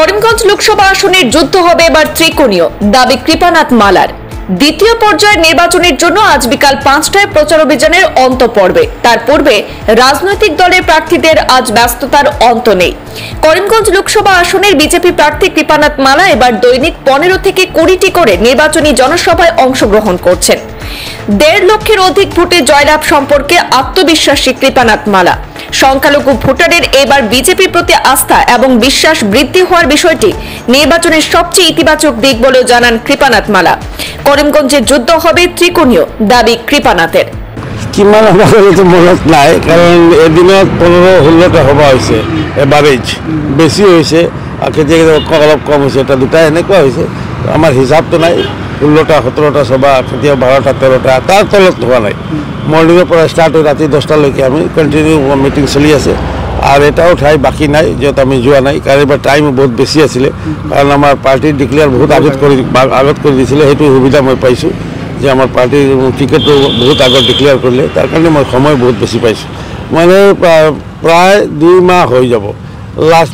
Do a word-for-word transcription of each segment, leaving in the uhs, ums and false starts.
করিমগঞ্জ লোকসভা আসনের যুদ্ধ হবে এবার ত্রিকোণীয়, দাবি কৃপানাথ মালার। দ্বিতীয় পর্যায়ের নির্বাচনের জন্য আজ বিকাল পাঁচটায় প্রচার অভিযানের অন্ত পড়বে। তার পূর্বে রাজনৈতিক দলের প্রার্থীদের আজ ব্যস্ততার অন্ত নেই। করিমগঞ্জ লোকসভা আসনের বিজেপি প্রার্থী কৃপানাথ মালা এবার দৈনিক পনেরো থেকে কুড়িটি করে নির্বাচনী জনসভায় অংশগ্রহণ করছেন। দেড় লক্ষের অধিক ভোটে জয়লাভ সম্পর্কে আত্মবিশ্বাসী কৃপানাথ মালা। সংখ্যালঘু ভোটারের এবার বিজেপির প্রতি আস্থা এবং বিশ্বাস বৃদ্ধি হওয়ার বিষয়টি নির্বাচনের সবচেয়ে ইতিবাচক দিক বলেও জানান কৃপানাথ মালা। করিমগঞ্জে যুদ্ধ হবে ত্রিকোণীয়, দাবি কৃপানাথের। কিমান তো মনত নাই, কারণ এদিনত পনেরো ষোল্লটা সভা হয়েছে, এভারেজ বেশি হয়েছে, কেতিয়া অলপ কম হয়েছে, এটা দুটা এনেকুৱা হয়েছে। আমার হিসাবটো নাই, ষোল্লটা সতেরোটা সভা, কেতিয়া বারোটা তেরোটা, তার তলত হোৱা নাই। মর্নিংৰ পৰা ষ্টাৰ্ট হৈ ৰাতি দহটালৈকে আমি কণ্টিনিউ মিটিং চলি আছে। আর এটাও ঠাই বাকি নাই য'ত আমি যোৱা নাই, কাৰণ এবাৰ টাইম বহুত বেছি আছিলে, কাৰণ আমাৰ পাৰ্টিৰ ডিক্লেয়াৰ বহুত আগত কৰি আগত কৰি দিছিলে। সেইটো সুবিধা মই পাইছোঁ যে আমাৰ পাৰ্টিৰ টিকেটটো বহুত আগত ডিক্লেয়াৰ কৰিলে, তাৰ কাৰণে মই সময় বহুত বেছি পাইছোঁ। মানে প্ৰায় দুই মাহ হৈ যাব। লাষ্ট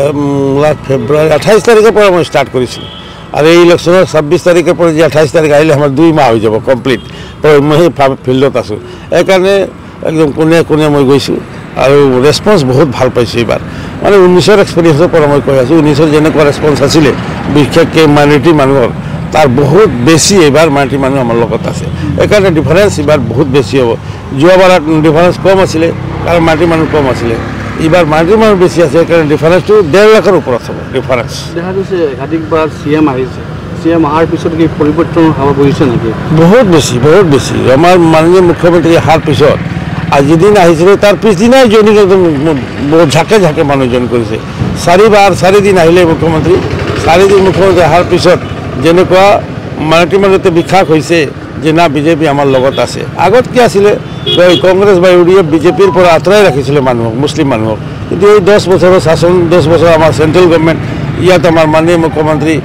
লাষ্ট ফেব্ৰুৱাৰী আঠাইছ তাৰিখৰ পৰা মই ষ্টাৰ্ট কৰিছিলোঁ, আৰু এই ইলেকশ্যনৰ ছাব্বিছ তাৰিখৰ পৰা যে আঠাইছ তাৰিখ আহিলে আমাৰ দুই মাহ হৈ যাব কমপ্লিট। মই সেই ফিল্ডত আছোঁ, সেইকাৰণে একদম কোনে কোনে মই গৈছোঁ আৰু ৰেছপন্স বহুত ভাল পাইছোঁ এইবাৰ। মানে ঊনৈছৰ এক্সপিৰিয়েঞ্চৰ পৰা মই কৈ আছোঁ, ঊনৈছৰ যেনেকুৱা ৰেছপন্স আছিলে বিশেষকৈ মাইনৰিটি মানুহৰ, তাৰ বহুত বেছি এইবাৰ মাইনৰিটি মানুহ আমাৰ লগত আছে। সেইকাৰণে ডিফাৰেঞ্চ এইবাৰ বহুত বেছি হ'ব। যোৱাবাৰত ডিফাৰেঞ্চ কম আছিলে, কাৰণ মাইনৰিটি মানুহ কম আছিলে। এইবাৰ মাইনৰিটি মানুহ বেছি আছে, সেইকাৰণে ডিফাৰেঞ্চটো ডেৰ লাখৰ ওপৰত হ'ব ডিফাৰেঞ্চ। দেখা গৈছে একাধিকবাৰ চি এম আহিছে, চি এম অহাৰ পিছত কি পৰিৱৰ্তন হ'ব বুজিছে নেকি? বহুত বেছি বহুত বেছি। আমাৰ মাননীয় মুখ্যমন্ত্ৰী অহাৰ পিছত আৰু যিদিন আহিছিলে তাৰ পিছদিনাই জইনিং একদম বহুত ঝাকে ঝাকে মানুহ জইন কৰিছে। চাৰিবাৰ চাৰিদিন আহিলে মুখ্যমন্ত্ৰী, চাৰিদিন মুখ্যমন্ত্ৰী অহাৰ পিছত যেনেকুৱা মাইনৰিটি মাজতে বিশ্বাস হৈছে যে না বিজেপি আমাৰ লগত আছে। আগত কি আছিলে, কংগ্ৰেছ বা ইউ ডি এফ বিজেপিৰ পৰা আঁতৰাই ৰাখিছিলে মানুহক, মুছলিম মানুহক। কিন্তু এই দহ বছৰৰ শাসন, দহ বছৰ আমাৰ চেণ্ট্ৰেল গভৰ্ণমেণ্ট, ইয়াত আমাৰ মাননীয় মুখ্যমন্ত্ৰী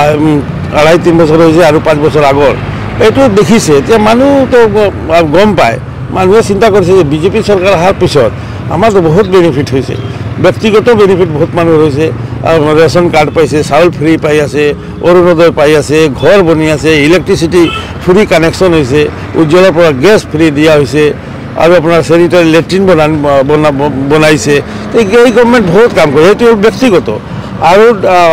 আঢ়াই তিনি বছৰ হৈছে আৰু পাঁচ বছৰ আগৰ, এইটো দেখিছে। এতিয়া মানুহতো গম পায়, মানুহে চিন্তা কৰিছে যে বিজেপি চৰকাৰ অহাৰ পিছত আমাৰতো বহুত বেনিফিট হৈছে, ব্যক্তিগত বেনিফিট বহুত মানুহৰ হৈছে। ৰেচন কাৰ্ড পাইছে, চাউল ফ্ৰী পাই আছে, অৰুণোদয় পাই আছে, ঘৰ বনি আছে, ইলেক্ট্ৰিচিটি ফ্ৰী কানেকশ্যন হৈছে, উজ্জ্বলৰ পৰা গেছ ফ্ৰী দিয়া হৈছে, আৰু আপোনাৰ চেনিটাৰী লেট্ৰিন বনা বনাইছে। এই গভৰ্ণমেণ্ট বহুত কাম কৰে, সেইটো ব্যক্তিগত। আৰু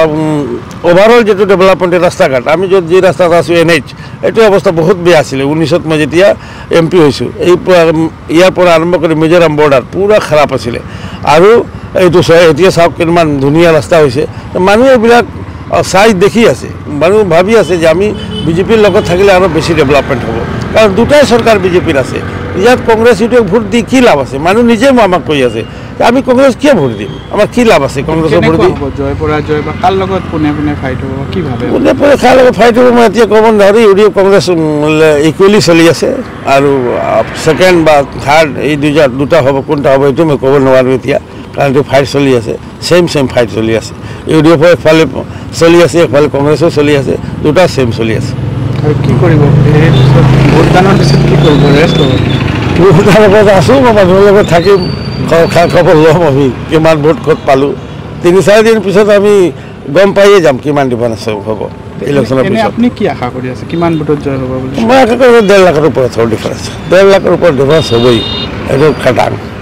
অভাৰঅল যিটো ডেভেলপমেণ্ট ৰাস্তা ঘাট, আমি য'ত যি ৰাস্তাত আছোঁ এন এইচ, এইটো অৱস্থা বহুত বেয়া আছিলে। ঊনৈছত মই যেতিয়া এম পি হৈছোঁ, এই ইয়াৰ পৰা আৰম্ভ কৰি মিজোৰাম বৰ্ডাৰ পূৰা খাৰাপ আছিলে। আৰু এইটো এতিয়া চাওক কিমান ধুনীয়া ৰাস্তা হৈছে। মানুহে এইবিলাক চাই দেখি আছে, মানুহ ভাবি আছে যে আমি বিজেপিৰ লগত থাকিলে আৰু বেছি ডেভেলপমেণ্ট হ'ব, কাৰণ দুটাই চৰকাৰ বিজেপিৰ আছে। ইয়াত কংগ্ৰেছ ইউটিউব ভোট দি কি লাভ আছে? মানুহ নিজে আমাক কৈ আছে আমি কংগ্ৰেছ কিয় ভোট দিম, আমাৰ কি লাভ আছে কংগ্ৰেছৰ ভোট দি? জয় পৰা জয় বা কাৰ লগত কোনে কোনে ফাইট হ'ব, কি ভাবে? কোনে কোনে কাৰ লগত ফাইট হ'ব মই এতিয়া ক'ব নোৱাৰি। U D F Congress equally চলি আছে, আৰু ছেকেণ্ড বা থাৰ্ড এই দুটা দুটা হ'ব, কোনটা হ'ব এইটো মই ক'ব নোৱাৰোঁ এতিয়া, কাৰণ এইটো ফাইট চলি আছে, ছেইম ছেইম ফাইট চলি আছে। ইউ ডি এফৰ একফালে চলি আছে, একফালে কংগ্ৰেছো চলি আছে, দুটা ছেইম চলি আছে। আৰু কি কৰিব ভোটদানৰ পিছত, কি কৰিব? ৰেষ্ট হ'ব। ভোটদানৰ লগত আছোঁ, মই মানুহৰ লগত থাকিম, খা খবৰ ল'ম, আমি কিমান ভোট ক'ত পালোঁ। তিনি চাৰিদিন পিছত আমি গম পায়ে যাম কিমান ডিফাৰেঞ্চ হ'ব ইলেকশ্যনৰ পিছত। আপুনি কি আশা কৰি আছে, কিমান ভোটত জয় হ'ব বুলি? মই আশা কৰোঁ ডেৰ লাখৰ ওপৰত হ'ব ডিফাৰেঞ্চ, ডেৰ লাখৰ ওপৰত ডিফাৰেঞ্চ হ'বই, এইটো খাটাং।